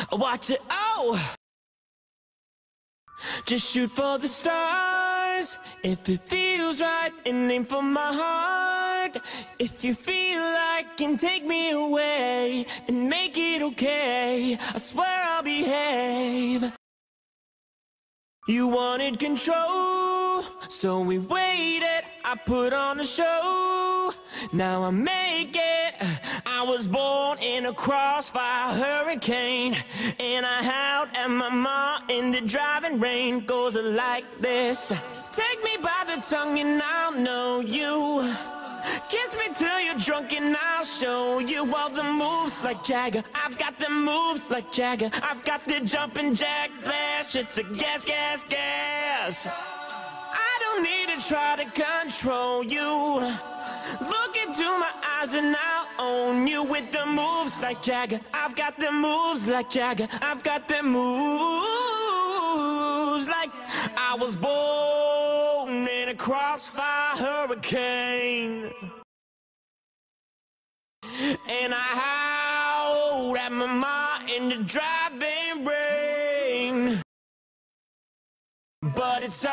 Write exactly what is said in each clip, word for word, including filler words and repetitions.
Watch it, oh! Just shoot for the stars. If it feels right, and aim for my heart. If you feel like can take me away and make it okay, I swear I'll behave. You wanted control, so we waited. I put on a show. Now I make it. I was born in a crossfire hurricane, and I howled at my mom in the driving rain. Goes like this: take me by the tongue and I'll know you. Kiss me till you're drunk and I'll show you all the moves like Jagger. I've got the moves like Jagger. I've got the jumping jack flash. It's a gas, gas, gas. I don't need to try to control you. Look into my eyes and I'll own you with the moves like Jagger. I've got the moves like Jagger. I've got the moves like I was born in a crossfire hurricane, and I howled at my mom in the driving rain. But it's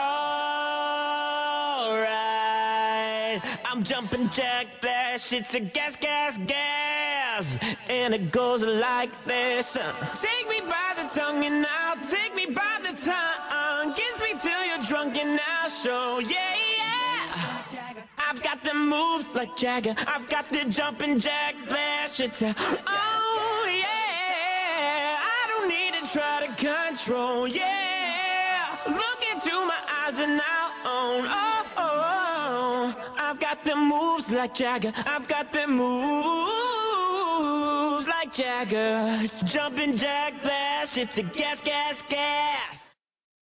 alright, I'm jumping jack flash. It's a gas, gas, gas, and it goes like this: take me by the tongue and I'll take me by the tongue. Kiss me till you're drunk and I'll show, yeah, yeah. I've got the moves like Jagger. I've got the jumping jack flash. It's a, oh yeah, I don't need to try to control, yeah. Look into my eyes and I'll own, oh, oh, oh. I've got the moves like Jagger. I've got the moves like Jagger. Jumping jack flash. It's a gas, gas, gas.